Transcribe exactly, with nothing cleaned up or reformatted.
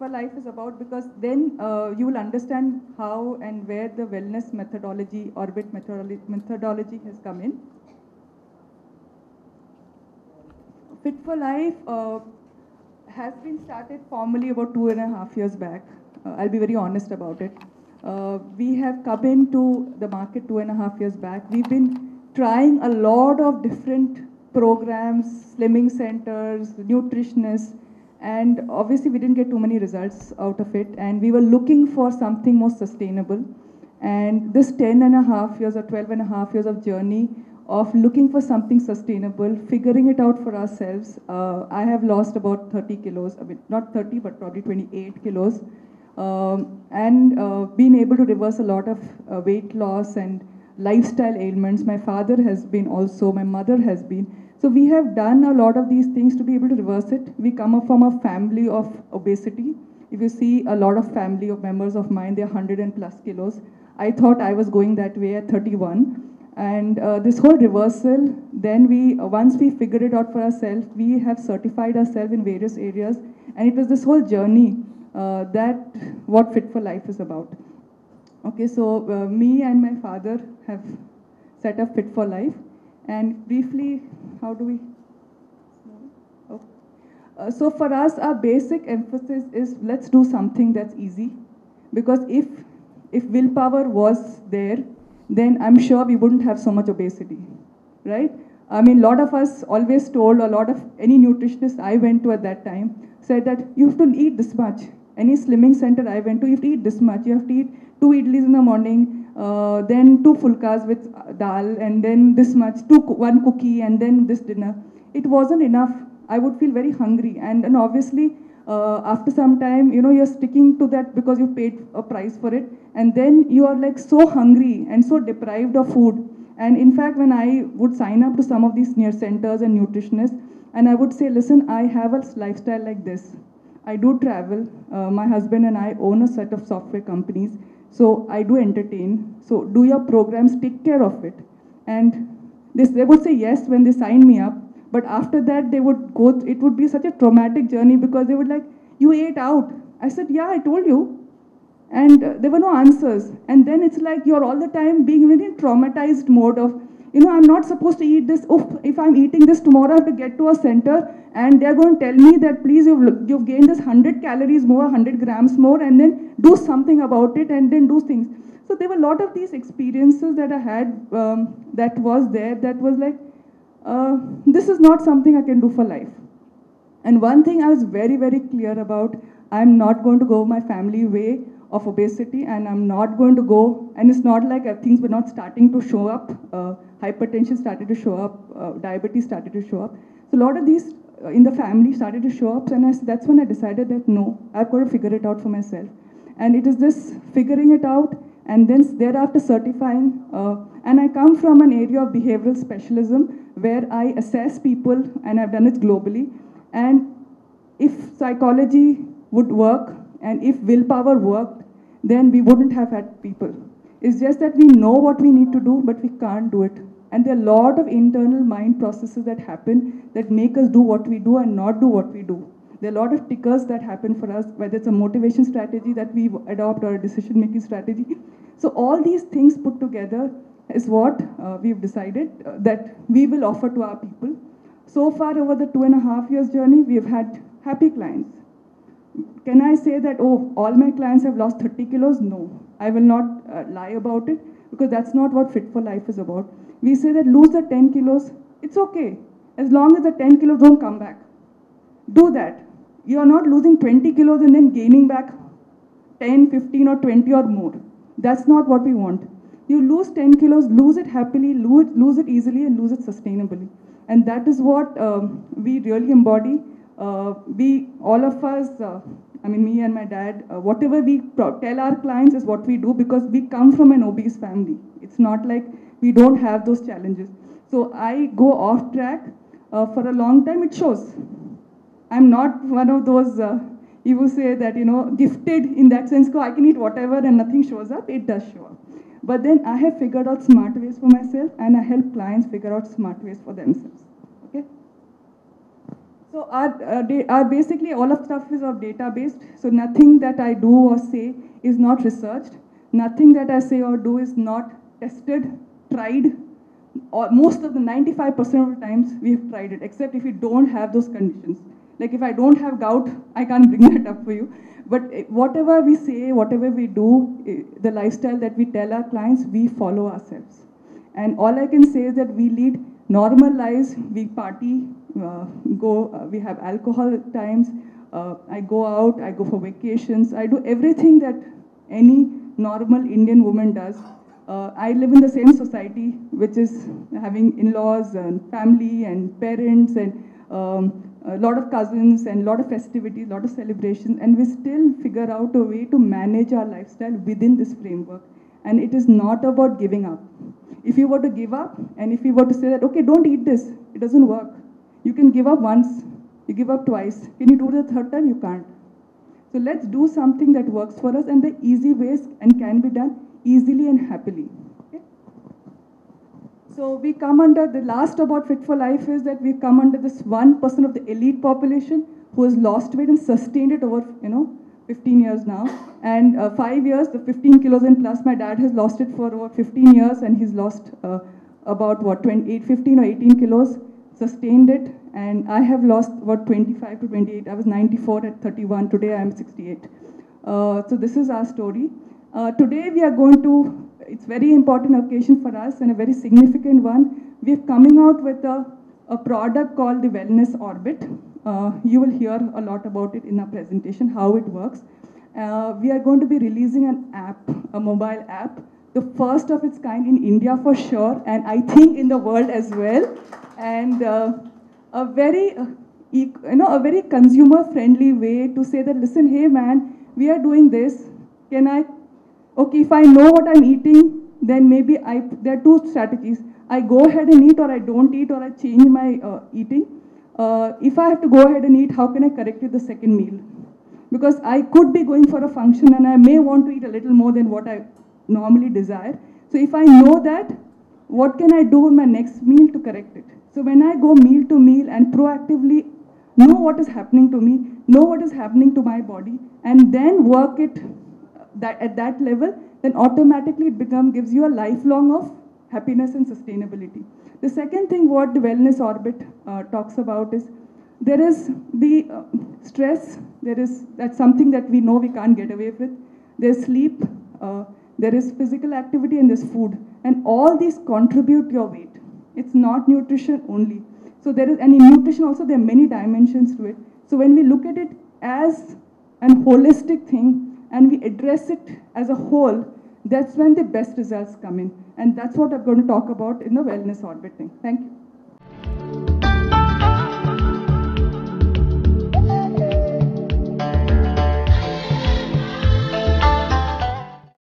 for Life is about, because then uh, you will understand how and where the wellness methodology, Orbit methodology, methodology has come in. Fit for Life uh, has been started formally about two and a half years back. Uh, I'll be very honest about it. Uh, we have come into the market two and a half years back. We've been trying a lot of different programs, slimming centers, nutritionists, and obviously we didn't get too many results out of it. And we were looking for something more sustainable. And this ten and a half years or twelve and a half years of journey of looking for something sustainable, figuring it out for ourselves. Uh, I have lost about thirty kilos, I mean, not thirty, but probably twenty-eight kilos. Um, and uh, been able to reverse a lot of uh, weight loss and lifestyle ailments. My father has been also, my mother has been. So we have done a lot of these things to be able to reverse it. We come up from a family of obesity. If you see a lot of family of members of mine, they're one hundred and plus kilos. I thought I was going that way at thirty-one. And uh, this whole reversal, then we, uh, once we figured it out for ourselves, we have certified ourselves in various areas. And it was this whole journey uh, that what Fit for Life is about. Okay, so uh, me and my father have set up Fit for Life. And briefly, how do we? Oh. Uh, so for us, our basic emphasis is let's do something that's easy. Because if, if willpower was there, then I'm sure we wouldn't have so much obesity, right? I mean, a lot of us always told, a lot of, any nutritionist I went to at that time said that you have to eat this much. Any slimming center I went to, you have to eat this much. You have to eat two idlis in the morning, uh, then two fulkas with dal, and then this much, two, one cookie, and then this dinner. It wasn't enough. I would feel very hungry. And, and obviously, Uh, after some time, you know, you're sticking to that because you paid a price for it. And then you are like so hungry and so deprived of food. And in fact, when I would sign up to some of these near centers and nutritionists, and I would say, listen, I have a lifestyle like this. I do travel. Uh, my husband and I own a set of software companies. So I do entertain. So do your programs, take care of it. And this, they would say yes when they sign me up. But after that, they would go, it would be such a traumatic journey because they would like, you ate out. I said, yeah, I told you. And uh, there were no answers. And then it's like you're all the time being very traumatized mode of, you know, I'm not supposed to eat this. Oof, if I'm eating this tomorrow, I have to get to a center and they're going to tell me that, please, you've, you've gained this one hundred calories more, one hundred grams more, and then do something about it and then do things. So there were a lot of these experiences that I had um, that was there that was like, Uh, this is not something I can do for life. And one thing I was very, very clear about, I'm not going to go my family way of obesity, and I'm not going to go, and it's not like things were not starting to show up. Uh, hypertension started to show up, uh, diabetes started to show up. So a lot of these uh, in the family started to show up, and I, that's when I decided that no, I've got to figure it out for myself. And it is this figuring it out, and then thereafter certifying. Uh, and I come from an area of behavioral specialism where I assess people, and I've done it globally. And if psychology would work, and if willpower worked, then we wouldn't have had people. It's just that we know what we need to do, but we can't do it. And there are a lot of internal mind processes that happen that make us do what we do and not do what we do. There are a lot of tickers that happen for us, whether it's a motivation strategy that we adopt or a decision-making strategy. So all these things put together is what uh, we've decided uh, that we will offer to our people. So far over the two and a half years journey, we've had happy clients. Can I say that, oh, all my clients have lost thirty kilos? No, I will not uh, lie about it because that's not what Fit for Life is about. We say that lose the ten kilos, it's okay. As long as the ten kilos don't come back. Do that. You are not losing twenty kilos and then gaining back ten, fifteen or twenty or more. That's not what we want. You lose ten kilos, lose it happily, lose, lose it easily, and lose it sustainably. And that is what um, we really embody. Uh, we, all of us, uh, I mean, me and my dad, uh, whatever we tell our clients is what we do because we come from an obese family. It's not like we don't have those challenges. So I go off track uh, for a long time, it shows. I'm not one of those, uh, you will say that, you know, gifted in that sense, I can eat whatever and nothing shows up. It does show up. But then I have figured out smart ways for myself, and I help clients figure out smart ways for themselves. Okay? So So our, uh, da- our basically all of stuff is of data-based. So nothing that I do or say is not researched. Nothing that I say or do is not tested, tried. Or most of the ninety-five percent of the times we have tried it, except if you don't have those conditions. Like if I don't have gout, I can't bring that up for you. But eh, whatever we say, whatever we do, eh, the lifestyle that we tell our clients, we follow ourselves. And all I can say is that we lead normal lives. We party, uh, go, uh, we have alcohol at times. Uh, I go out, I go for vacations. I do everything that any normal Indian woman does. Uh, I live in the same society, which is having in-laws and family and parents and um, a lot of cousins and a lot of festivities, a lot of celebrations, and we still figure out a way to manage our lifestyle within this framework. And it is not about giving up. If you were to give up, and if you were to say that, okay, don't eat this, it doesn't work. You can give up once, you give up twice. Can you do it the third time? You can't. So let's do something that works for us, and the easy ways and can be done easily and happily. Okay? So we come under, the last about Fit for Life is that we come under this one percent of the elite population who has lost weight and sustained it over, you know, fifteen years now. And uh, five years, the fifteen kilos and plus, my dad has lost it for over fifteen years, and he's lost uh, about what, twenty-eight, fifteen or eighteen kilos, sustained it. And I have lost about twenty-five to twenty-eight. I was ninety-four at thirty-one. Today I am sixty-eight. Uh, so this is our story. Uh, today we are going to, it's very important occasion for us and a very significant one. We're coming out with a, a product called the Wellness Orbit. Uh, you will hear a lot about it in our presentation, how it works. Uh, we are going to be releasing an app, a mobile app, the first of its kind in India for sure, and I think in the world as well. And uh, a very, uh, you know, a very consumer-friendly way to say that, listen, hey man, we are doing this. Can I, okay, if I know what I'm eating, then maybe I, there are two strategies. I go ahead and eat, or I don't eat, or I change my uh, eating. Uh, if I have to go ahead and eat, how can I correct it the second meal? Because I could be going for a function and I may want to eat a little more than what I normally desire. So if I know that, what can I do in my next meal to correct it? So when I go meal to meal and proactively know what is happening to me, know what is happening to my body, and then work it that, at that level, then automatically it become, gives you a lifelong of happiness and sustainability. The second thing what the Wellness Orbit uh, talks about is there is the uh, stress, there is, that's something that we know we can't get away with. There's sleep, uh, there is physical activity, and there's food. And all these contribute to your weight. It's not nutrition only. So there is, and in nutrition also there are many dimensions to it. So when we look at it as an holistic thing and we address it as a whole, that's when the best results come in. And that's what I'm going to talk about in the Wellness Orbit thing. Thank you.